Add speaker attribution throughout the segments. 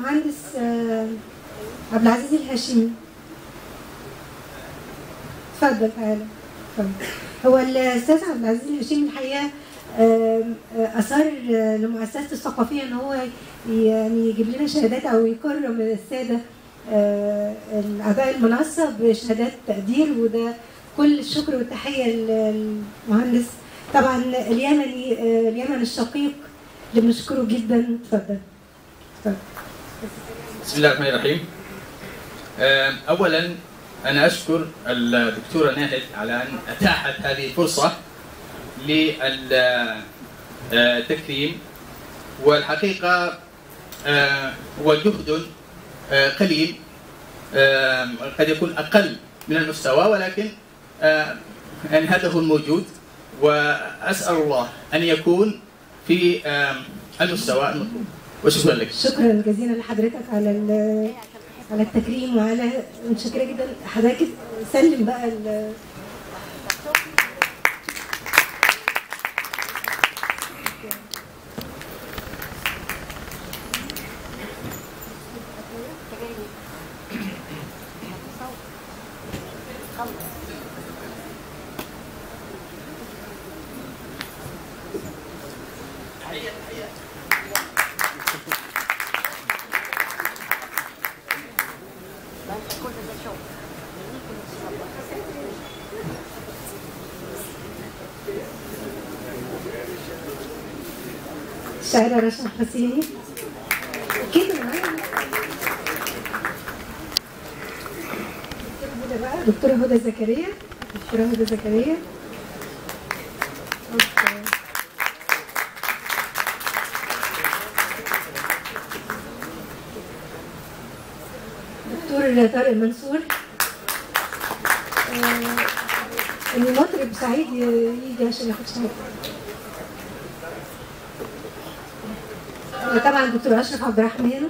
Speaker 1: المهندس عبد العزيز الهاشمي. اتفضل تعالى. هو الاستاذ عبد العزيز الهاشمي الحقيقه اصر لمؤسسته الثقافيه ان هو يعني يجيب لنا شهادات او يكرم الساده اعضاء المنصه بشهادات تقدير، وده كل الشكر والتحيه للمهندس طبعا اليمن الشقيق اللي بنشكره جدا. اتفضل.
Speaker 2: بسم الله الرحمن الرحيم. اولا انا اشكر الدكتوره ناهد على ان اتاحت هذه الفرصه للتكريم، والحقيقه هو جهد قليل قد يكون اقل من المستوى، ولكن يعني هذا هو الموجود، واسال الله ان يكون في المستوى المطلوب، وشكرا لك.
Speaker 1: شكرا جزيلا لحضرتك على التكريم، وعلى متشكره جدا. حضرتك سلم بقى الشاعرة رشا حسيني كده بقى. دكتورة هدى زكريا. دكتورة هدى زكريا. دكتور طارق منصور. المطرب سعيد يجي عشان ياخد شهادة. طبعا دكتور اشرف عبد الرحمن.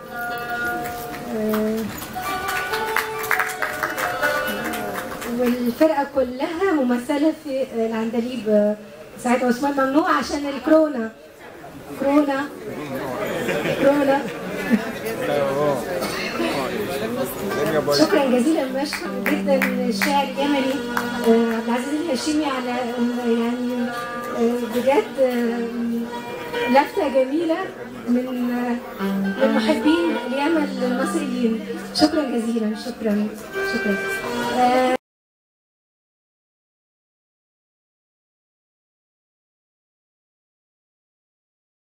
Speaker 1: والفرقه كلها ممثله في العندليب. سعيد عثمان ممنوع عشان الكورونا. كورونا. شكرا جزيلا، بشكر جدا الشاعر اليمني عبد العزيز الهاشمي على يعني بجد لفتة جميلة من محبين اليمن المصريين. شكرا جزيلا. شكرا.